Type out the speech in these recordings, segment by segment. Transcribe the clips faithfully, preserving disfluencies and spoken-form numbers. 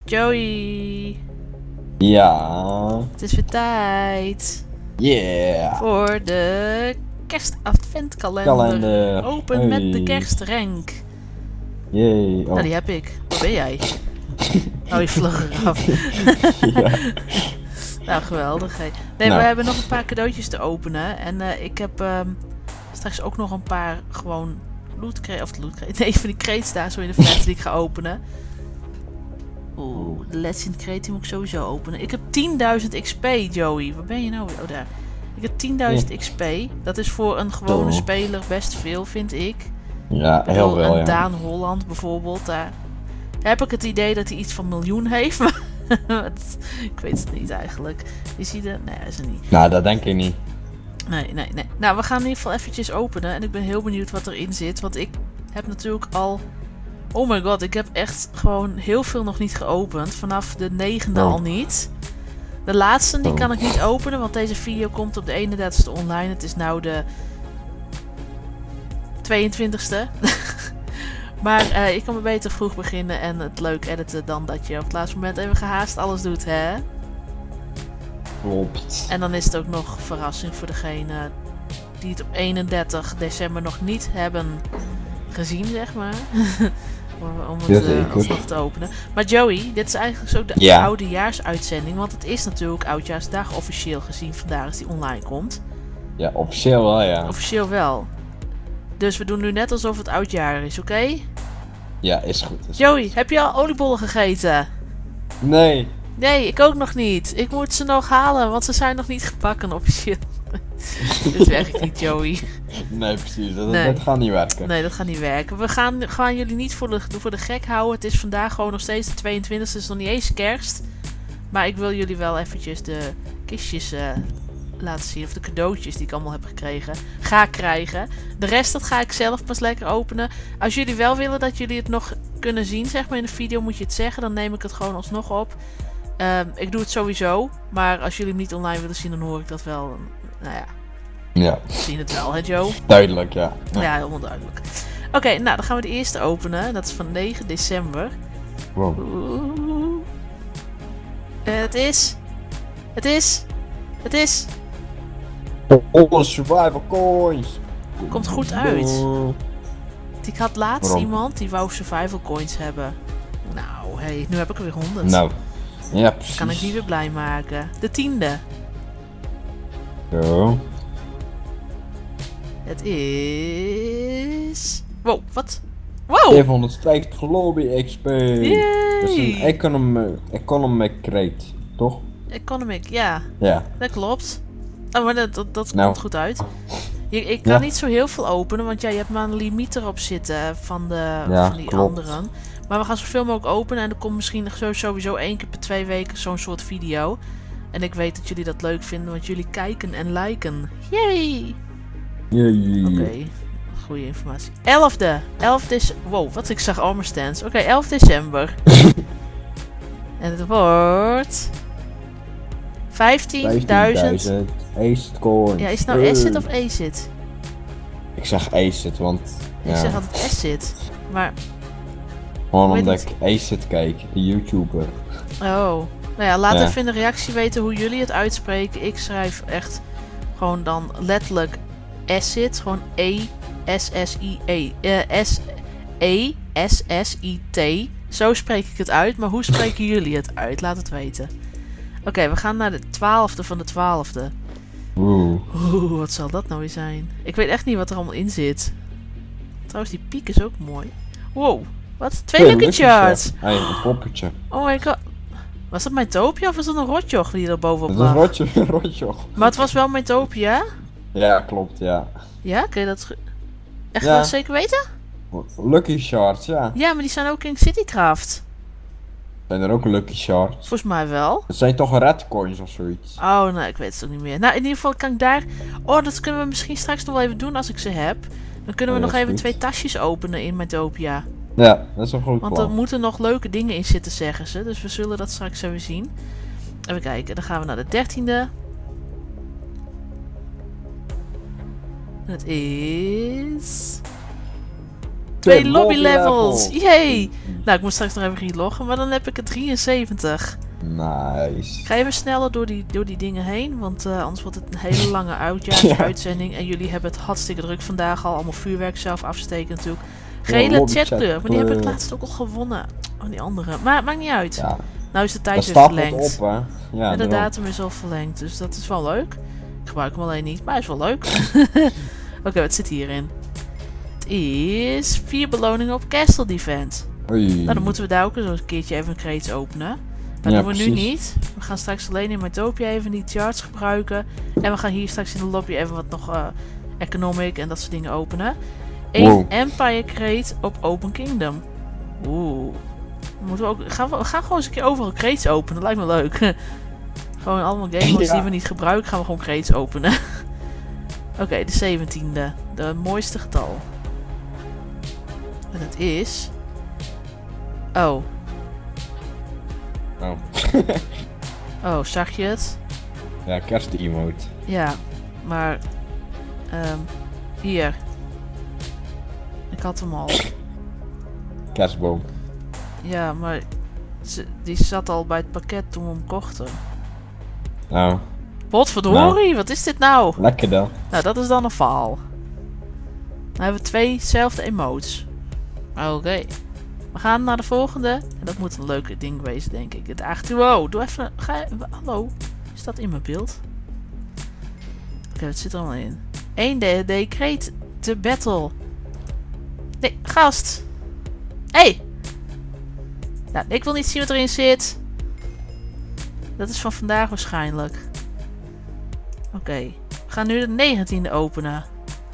Joey, Ja. het is weer tijd Yeah. voor de kerst-adventkalender. Kalender. Open Hey. met de kerstrenk. Yay. Oh. Nou, die heb ik. Waar ben jij? Oh, je vlog eraf. Ja. Nou, geweldig. Hey. Nee, Nou. we hebben nog een paar cadeautjes te openen. En uh, ik heb um, straks ook nog een paar gewoon lootcrates, of lootcrates, nee, van die crates daar zo in de flat die ik ga openen. Oeh, de Legend Crate die moet ik sowieso openen. Ik heb tienduizend X P, Joey. Waar ben je nou? Oh, daar. Ik heb tienduizend Ja. X P. Dat is voor een gewone Oh. speler best veel, vind ik. Ja, Ik bedoel, heel wel, een ja. Daan Holland bijvoorbeeld, daar heb ik het idee dat hij iets van miljoen heeft. Maar het, ik weet het niet eigenlijk. Is hij er? Nee, hij is er niet. Nou, dat denk ik niet. Nee, nee, nee. Nou, we gaan in ieder geval eventjes openen. En ik ben heel benieuwd wat erin zit. Want ik heb natuurlijk al... Oh my god, ik heb echt gewoon heel veel nog niet geopend. Vanaf de negende Oh. al niet. De laatste, die Oh. kan ik niet openen. Want deze video komt op de eenendertigste online. Het is nou de tweeëntwintigste. Maar uh, ik kan me beter vroeg beginnen en het leuk editen dan dat je op het laatste moment even gehaast alles doet, hè? Klopt. En dan is het ook nog verrassing voor degene die het op eenendertig december nog niet hebben gezien, zeg maar. om om het Jazeker. uh, alsnog te openen. Maar Joey, dit is eigenlijk zo de Ja. oudejaarsuitzending. Want het is natuurlijk oudjaarsdag officieel gezien. Vandaar als die online komt. Ja, officieel wel, ja. Officieel wel. Dus we doen nu net alsof het oudjaar is, oké? Okay? Ja, is goed. Is Joey, heb je al oliebollen gegeten? goed. Nee. Nee, ik ook nog niet. Ik moet ze nog halen, want ze zijn nog niet gebakken officieel. Dit werkt niet, Joey. Nee, precies. Dat, Nee. dat gaat niet werken. Nee, dat gaat niet werken. We gaan, gaan jullie niet voor de, voor de gek houden. Het is vandaag gewoon nog steeds de tweeëntwintigste. Het is nog niet eens kerst. Maar ik wil jullie wel eventjes de kistjes uh, laten zien. Of de cadeautjes die ik allemaal heb gekregen. Ga krijgen. De rest dat ga ik zelf pas lekker openen. Als jullie wel willen dat jullie het nog kunnen zien, zeg maar in de video, moet je het zeggen. Dan neem ik het gewoon alsnog op. Um, ik doe het sowieso. Maar als jullie hem niet online willen zien, dan hoor ik dat wel. Nou ja. Ja. We zien het wel, hè Joe? Duidelijk, ja. Ja, ja helemaal duidelijk. Oké, okay, nou dan gaan we de eerste openen. Dat is van negen december. Wow. Oeh. Uh, het is... Het is... Het is... Oh, survival coins. Komt goed uit. Oh. Ik had laatst Waarom? iemand die wou survival coins hebben. Nou, hé, hey, nu heb ik er weer honderd. Nou. Ja, precies. Kan ik die weer blij maken. De tiende. Zo. Het is... Wow, wat? Wow! zevenhonderdvijftig lobby X P. Yay! Dat is een economic, economic crate, toch? Economic, ja. Ja. Dat klopt. Oh, maar dat, dat, dat Nou. komt goed uit. Je, ik kan Ja. niet zo heel veel openen, want ja, je hebt maar een limiet erop zitten van, de, Ja, van die klopt. anderen. Maar we gaan zoveel mogelijk openen en er komt misschien zo, sowieso één keer per twee weken zo'n soort video. En ik weet dat jullie dat leuk vinden, want jullie kijken en liken. Yay! Jee. Oké, okay. Goede informatie. elfde. elf december. Wow, wat ik zag armor stands. Oké, okay, elf december. En het wordt... vijftienduizend. Acid coins. Ja, is het nou acid of acid? Ik zeg acid, want... Ik Ja, zeg altijd acid. Maar, gewoon weet omdat niet. ik acid kijk, de YouTuber. oh. Nou ja, laat Ja. even in de reactie weten hoe jullie het uitspreken. Ik schrijf echt gewoon dan letterlijk acid. Gewoon E S S I E. Uh, S E S S I T. Zo spreek ik het uit. Maar hoe spreken jullie het uit? Laat het weten. Oké, okay, we gaan naar de twaalfde van de twaalfde. Oeh. Oeh, wat zal dat nou weer zijn? Ik weet echt niet wat er allemaal in zit. Trouwens, die piek is ook mooi. Wow, wat? Twee Lucky Charms! Hey, een poppetje. Oh my god. Was dat mijn toopje of was dat een rotjoch die er bovenop Dat is een lag? rotje, een rotje. Maar het was wel mijn toopje, hè? Ja, klopt, ja. Ja, kun je dat ge- echt Ja. wel zeker weten? Lucky Shards, ja. Ja, maar die zijn ook in Citycraft. Zijn er ook Lucky Shards? Volgens mij wel. Het zijn toch red coins of zoiets? Oh, nou, ik weet het ook niet meer. Nou, in ieder geval kan ik daar... Oh, dat kunnen we misschien straks nog wel even doen als ik ze heb. Dan kunnen we Ja, nog is even goed. twee tasjes openen in mijn Topia. Ja, dat is een goed Want er plan. moeten nog leuke dingen in zitten, zeggen ze. Dus we zullen dat straks even zien. Even kijken, dan gaan we naar de dertiende. Het is... Twee lobby levels! Yay! Nou, ik moet straks nog even reloggen, maar dan heb ik er drieënzeventig. Nice. Ik ga even sneller door die, door die dingen heen, want uh, anders wordt het een hele lange uitjaarsuitzending. Ja. En jullie hebben het hartstikke druk vandaag al. Allemaal vuurwerk zelf afsteken natuurlijk. Gele ja, chatkleur, maar die heb ik laatst ook al gewonnen. Oh, die andere. Maar maakt niet uit. Ja. Nou is de tijd weer verlengd. Op, hè? Ja, en de datum is al verlengd, dus dat is wel leuk. Ik gebruik hem alleen niet, maar hij is wel leuk. Oké, okay, wat zit hierin? Het is vier beloningen op Castle Defense. Oei. Nou, dan moeten we daar ook eens een keertje even een crates openen. Dat ja, doen we precies. Nu niet. We gaan straks alleen in Mytopia even die charts gebruiken. En we gaan hier straks in de lobby even wat nog uh, economic en dat soort dingen openen. Eén wow. Empire crate op Open Kingdom. Oeh. Moeten we, ook, gaan we, we gaan gewoon eens een keer overal crates openen. Dat lijkt me leuk. Gewoon allemaal gamemodes ja. die we niet gebruiken, gaan we gewoon crates openen. Oké, okay, de zeventiende. De mooiste getal. En dat is... Oh. Oh. Oh, zag je het? Ja, kerst-emote. Ja, maar... Um, hier. Ik had hem al. Kerstboom. Ja, maar... Ze, die zat al bij het pakket toen we hem kochten. Nou. Potverdorie, nou. Wat is dit nou? Lekker dan. Nou, dat is dan een faal. Dan hebben we tweezelfde emotes. Oké. Okay. We gaan naar de volgende. En dat moet een leuke ding wezen, denk ik. Het acht. Wow, doe even... Ga, hallo. Is dat in mijn beeld? Oké, okay, wat zit er allemaal in? één D D Crate de Battle. Nee, gast. Hé. Hey. Nou, ik wil niet zien wat erin zit. Dat is van vandaag waarschijnlijk. Oké. Okay. We gaan nu de negentiende openen.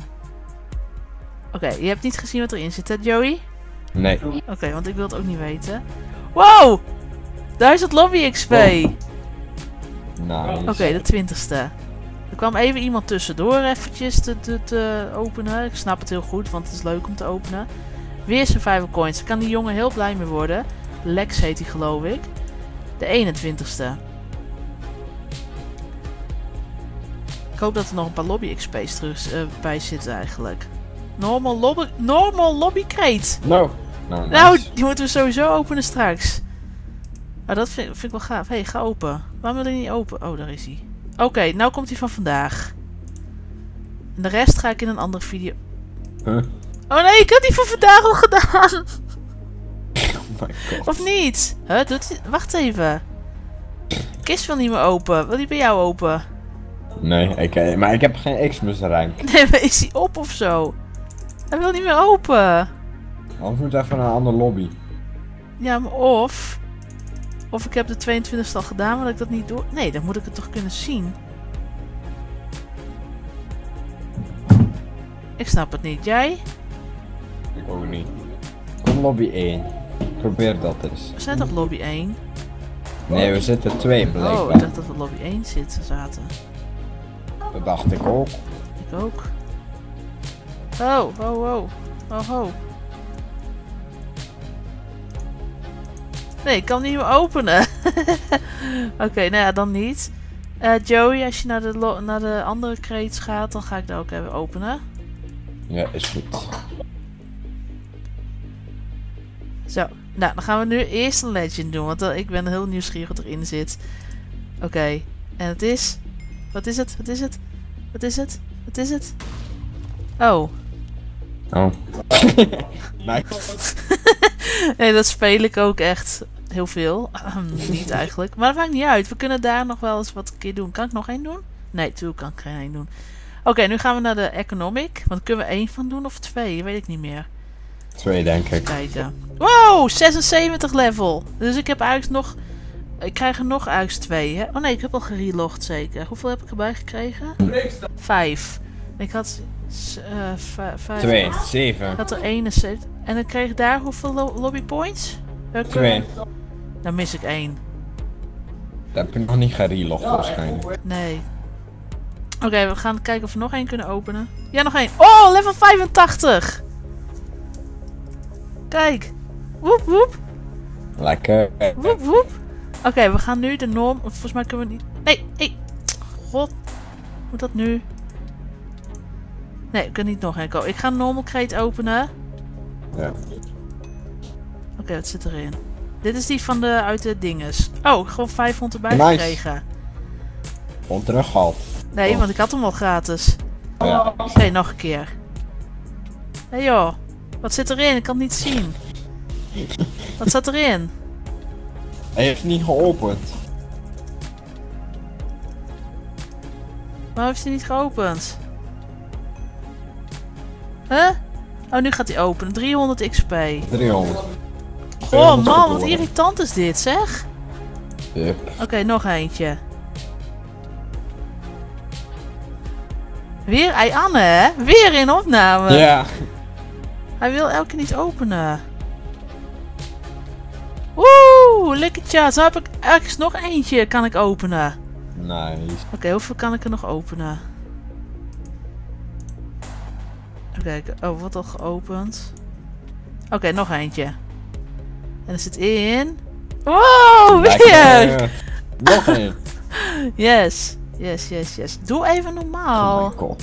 Oké, okay, je hebt niet gezien wat erin zit, hè, Joey? Nee. Oké, okay, want ik wil het ook niet weten. Wow! duizend lobby X P! Wow. Nice. Oké, okay, de twintigste. Er kwam even iemand tussendoor eventjes te, te, te openen. Ik snap het heel goed, want het is leuk om te openen. Weer survival coins. Daar kan die jongen heel blij mee worden. Lex heet hij, geloof ik. De eenentwintigste. Ik hoop dat er nog een paar lobby X P's terug uh, bij zitten eigenlijk. Normal lobby, normal lobby crate. No. no nice. Nou, die moeten we sowieso openen straks. Maar dat vind, vind ik wel gaaf. Hé, hey, ga open. Waarom wil hij niet open? Oh, daar is hij. Oké, okay, nou komt hij van vandaag. En de rest ga ik in een andere video... Huh? Oh nee, ik had die van vandaag al gedaan. Oh my God. Of niet? Huh? Doet hij... Wacht even. Kist wil niet meer open. Wil die bij jou open? Nee, ik, maar ik heb geen Xmas rank. Nee, maar is hij op of zo? Hij wil niet meer open. Anders moet even naar een andere lobby. Ja, maar of... Of ik heb de tweeëntwintigste al gedaan, maar dat ik dat niet doe. Nee, dan moet ik het toch kunnen zien. Ik snap het niet. Jij? Ik ook niet. Kom lobby één. Probeer dat eens. We zijn toch lobby één? Nee, we zitten twee blijkbaar. Oh, ik dacht dat we lobby één zitten, zaten. Dat dacht ik ook. Ik ook. Oh, oh, oh. Oh, oh. Nee, ik kan niet meer openen. Oké, okay, nou ja, dan niet. Uh, Joey, als je naar de, naar de andere crates gaat, dan ga ik daar ook even openen. Ja, is goed. Zo, nou, dan gaan we nu eerst een legend doen, want uh, ik ben heel nieuwsgierig wat erin zit. Oké, okay. En het is... Wat is het? Wat is het? Wat is het? Wat is het? Oh. Oh. Nice. Nee, dat speel ik ook echt heel veel. Niet eigenlijk. Maar dat maakt niet uit. We kunnen daar nog wel eens wat een keer doen. Kan ik nog één doen? Nee, natuurlijk kan ik geen één doen. Oké, okay, nu gaan we naar de economic. Want kunnen we één van doen of twee? Weet ik niet meer. Twee, denk ik. Kijken. Wow, zesenzeventig level. Dus ik heb eigenlijk nog... Ik krijg er nog eigenlijk twee. Hè? Oh nee, ik heb al gerelogd zeker. Hoeveel heb ik erbij gekregen? Vijf. Ik had... Uh, vijf. Twee, zeven. Ik had er eenenzeventig. En dan kreeg ik daar hoeveel lo lobby points? Welke? Twee. Dan mis ik één. Dat heb ik nog niet gerelogd waarschijnlijk. Nee. Oké, okay, we gaan kijken of we nog één kunnen openen. Ja, nog één. Oh, level vijfentachtig! Kijk. Woep, woep. Lekker. Woep, woep. Oké, okay, we gaan nu de norm... Volgens mij kunnen we niet... Nee, nee. God. Moet dat nu? Nee, ik kan niet nog één komen. Ik ga een normal crate openen. Ja. Oké, wat zit erin? Dit is die van de uit de dinges. Oh, gewoon vijfhonderd erbij Nice. gekregen. Gewoon teruggehaald. Nee, Oh. want ik had hem al gratis. Ja. Oké, nog een keer. Hé hey joh, wat zit erin? Ik kan het niet zien. Wat zat erin? Hij heeft niet geopend. Waarom heeft hij niet geopend? Huh? Oh, nu gaat hij openen. driehonderd X P. driehonderd. Oh man, wat irritant is dit, zeg. Yep. Oké, nog eentje. Weer ei Anne, hè? Weer in opname. Ja. Hij wil elke keer niet openen. Woe, lekker chat. Dan heb ik ergens nog eentje kan ik openen. Nice. Oké, hoeveel kan ik er nog openen? Even kijken. Oh, wat al geopend. Oké, nog eentje. En er zit in... Wow, weer! Lekker. Nog één. Yes, yes, yes, yes. Doe even normaal. Oh my god.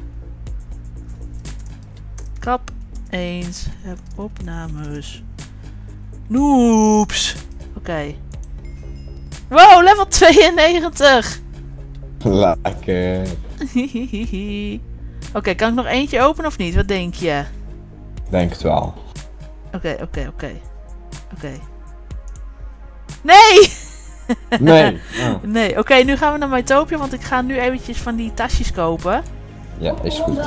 Kap eens. Heb opnames. Noobs. Oké. Wow, level tweeënnegentig. Lekker. Oké, kan ik nog eentje openen of niet? Wat denk je? Denk het wel. Oké, oké, oké. Oké. Nee! Nee. Oh. Nee, oké, nu gaan we naar Mytopia, want ik ga nu eventjes van die tasjes kopen. Ja, is goed.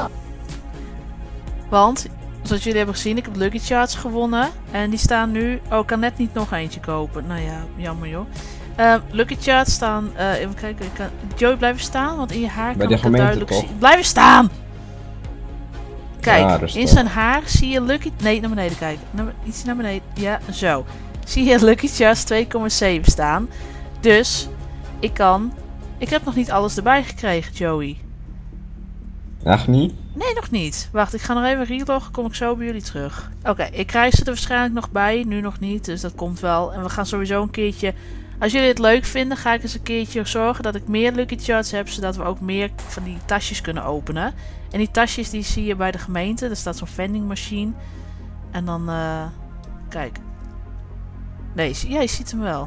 Want, zoals jullie hebben gezien, ik heb Lucky Charts gewonnen. En die staan nu... Oh, ik kan net niet nog eentje kopen. Nou ja, jammer joh. Uh, Lucky Charts staan... Uh, even kijken, ik kan... Joey, blijven staan, want in je haar Bij kan de ik het gemeente, duidelijk toch? zien. Blijven staan! Kijk, Ja, rustig. in zijn haar zie je Lucky... Nee, naar beneden kijken. Naar... Iets naar beneden. Ja, zo. Zie je Lucky Charts twee komma zeven staan. Dus, ik kan... Ik heb nog niet alles erbij gekregen, Joey. Echt niet? Nee, nog niet. Wacht, ik ga nog even reloggen, kom ik zo bij jullie terug. Oké, ik krijg ze er waarschijnlijk nog bij, nu nog niet, dus dat komt wel. En we gaan sowieso een keertje... Als jullie het leuk vinden, ga ik eens een keertje zorgen dat ik meer Lucky Charts heb, zodat we ook meer van die tasjes kunnen openen. En die tasjes die zie je bij de gemeente, er staat zo'n vending machine. En dan, uh, kijk. Nee, ja, je ziet hem wel.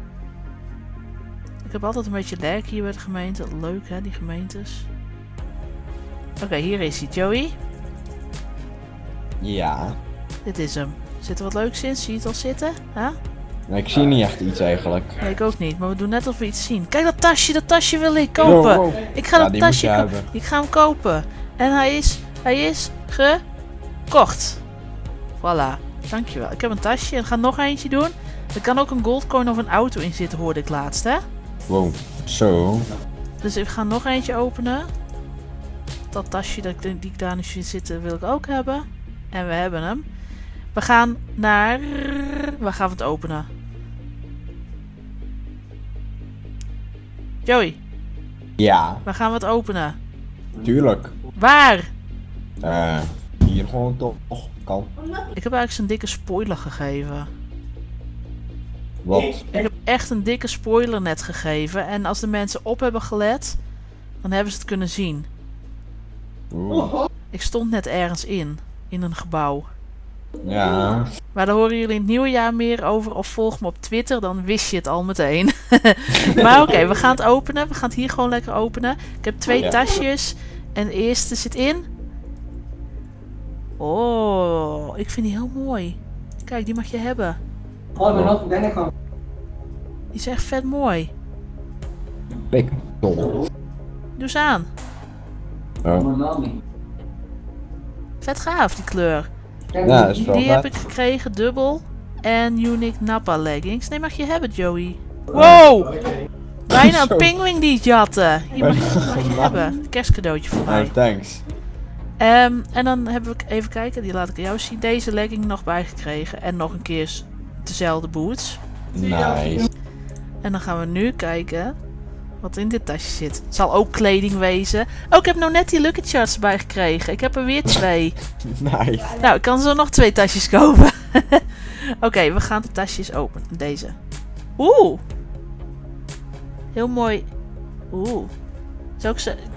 Ik heb altijd een beetje lag hier bij de gemeente. Leuk hè, die gemeentes. Oké, okay, hier is hij, Joey. Ja. Dit is hem. Zit er wat leuks in? Zie je het al zitten? Huh? Nee, ik zie niet echt iets eigenlijk. Nee, ik ook niet. Maar we doen net of we iets zien. Kijk dat tasje, dat tasje wil ik kopen. Wow, wow. Ik ga Ja, dat die moet tasje je kopen. hebben. Ik ga hem kopen. En hij is, hij is gekocht. Voilà. Dankjewel. Ik heb een tasje en ga nog eentje doen. Er kan ook een goldcoin of een auto in zitten, hoorde ik laatst, hè? Wow. Zo. Dus ik ga nog eentje openen. Dat tasje dat ik, die ik daar nu zie zitten wil ik ook hebben. En we hebben hem. We gaan naar... Waar gaan we het openen? Joey, Ja. waar gaan we het openen? Tuurlijk. Waar? Eh, hier gewoon toch. Kan. Ik heb eigenlijk zo'n dikke spoiler gegeven. Wat? Ik heb echt een dikke spoiler net gegeven. En als de mensen op hebben gelet, dan hebben ze het kunnen zien. Oeh. Ik stond net ergens in. In een gebouw. Ja. Maar daar horen jullie in het nieuwe jaar meer over. Of volg me op Twitter, dan wist je het al meteen. Maar oké, okay, we gaan het openen. We gaan het hier gewoon lekker openen. Ik heb twee Ja. tasjes. En de eerste zit in. Oh, ik vind die heel mooi. Kijk, die mag je hebben. Die is echt vet mooi. Pik. Dom. Doe eens aan. Oh. Vet gaaf, die kleur. Ja, dat is wel Die heb vet. ik gekregen, dubbel. En Unique Nappa leggings. Nee, mag je hebben, Joey. Wow! Bijna een Zo. pinguïn die het jatten. Die mag, die mag je Nice. hebben. Kerstcadeautje voor mij. Oh, thanks. Um, en dan heb ik even kijken, die laat ik aan jou zien. Deze legging nog bijgekregen. En nog een keer dezelfde boots. Nice. En dan gaan we nu kijken wat in dit tasje zit. Het zal ook kleding wezen. Oh, ik heb nou net die Lucky Charts bijgekregen. Ik heb er weer twee. Nice. Nou, ik kan zo nog twee tasjes kopen. Oké, okay, we gaan de tasjes openen. Deze. Oeh. Heel mooi. Oeh. Zou ik ze... Ik,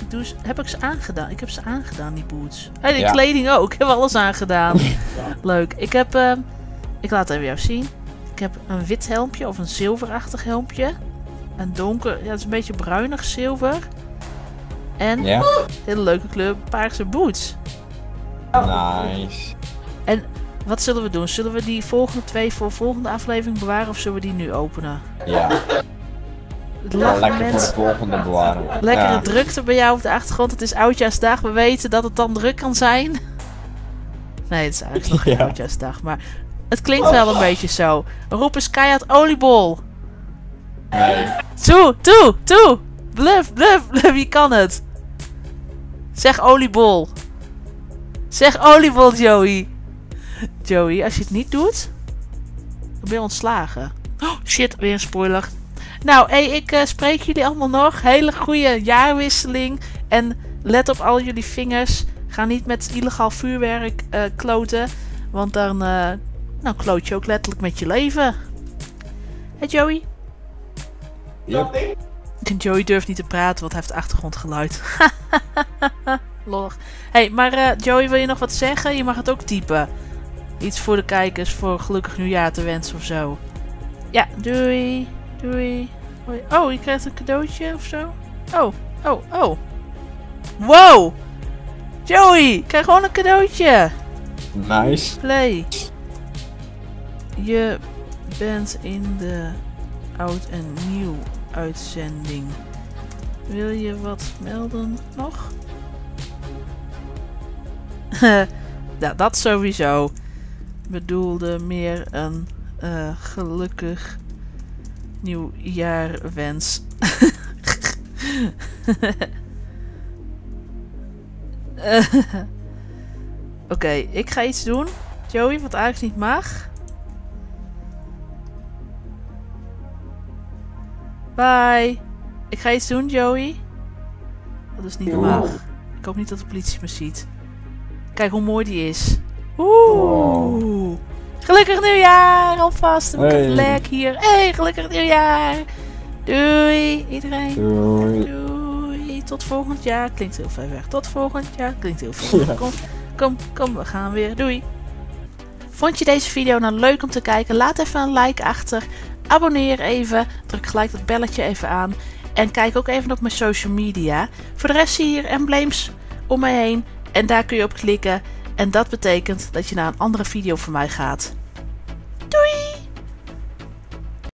Ik doe ze, heb ik ze aangedaan? Ik heb ze aangedaan, die boots. Hey, de Ja. kleding ook. Ik heb alles aangedaan. Leuk. Ik heb... Uh, ik laat het even jou zien. Ik heb een wit helmpje of een zilverachtig helmpje. Een donker... Ja, het is een beetje bruinig zilver. En... Ja. Hele leuke kleur. Paarse boots. Nice. En wat zullen we doen? Zullen we die volgende twee voor de volgende aflevering bewaren of zullen we die nu openen? Ja. Het Ja, lachen lekker voor de mensen. volgende bewaren. Lekkere Ja. drukte bij jou op de achtergrond. Het is oudjaarsdag. We weten dat het dan druk kan zijn. Nee, het is eigenlijk nog geen Ja. oudjaarsdag. Maar het klinkt wel een beetje zo. Roep eens keihard oliebol. Nee. Toe, toe, toe. Bluff, bluff, bluff. Wie kan het? Zeg oliebol. Zeg oliebol, Joey. Joey, als je het niet doet, dan ben je ontslagen. Oh, shit, weer een spoiler. Nou, hey, ik uh, spreek jullie allemaal nog. Hele goede jaarwisseling. En let op al jullie vingers. Ga niet met illegaal vuurwerk uh, kloten. Want dan uh, nou, kloot je ook letterlijk met je leven. Hé, Joey? Yep. Joey durft niet te praten, want hij heeft achtergrondgeluid. Lollig. Hé, hey, maar uh, Joey, wil je nog wat zeggen? Je mag het ook typen. Iets voor de kijkers, voor gelukkig nieuwjaar te wensen of zo. Ja, doei. Doei. Hoi. Oh, je krijgt een cadeautje of zo? Oh, oh, oh. Wow! Joey, ik krijg gewoon een cadeautje. Nice. Play. Je bent in de oud en nieuw uitzending. Wil je wat melden nog? Ja, dat sowieso. Bedoelde meer een uh, gelukkig nieuwjaarwens. uh, Oké, okay, ik ga iets doen, Joey, wat eigenlijk niet mag. Bye. Ik ga iets doen, Joey. Dat is niet mag. Ik hoop niet dat de politie me ziet. Kijk hoe mooi die is. Oeh. Gelukkig nieuwjaar alvast. Een Hey. vlek hier. Hey, gelukkig nieuwjaar. Doei iedereen. Doei. Doei. Tot volgend jaar. Klinkt heel ver weg. Tot volgend jaar. Klinkt heel ver weg. Ja. Kom, kom, kom. We gaan weer. Doei. Vond je deze video nou leuk om te kijken? Laat even een like achter. Abonneer even. Druk gelijk dat belletje even aan. En kijk ook even op mijn social media. Voor de rest zie je hier embleems om mij heen. En daar kun je op klikken. En dat betekent dat je naar een andere video van mij gaat.